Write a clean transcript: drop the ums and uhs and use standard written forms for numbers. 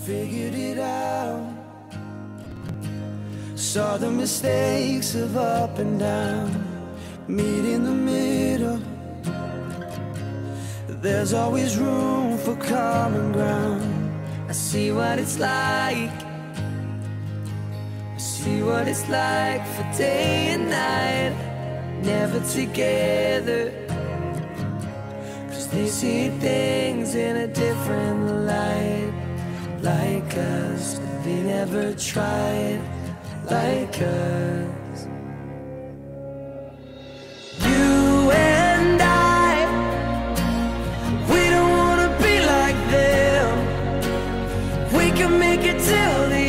figured it out. Saw the mistakes of up and down, meet in the middle. There's always room for common ground. I see what it's like, I see what it's like for day and night, never together. 'Cause they see things in a different light, like us. They never tried like us. You and I, we don't wanna be like them. We can make it till the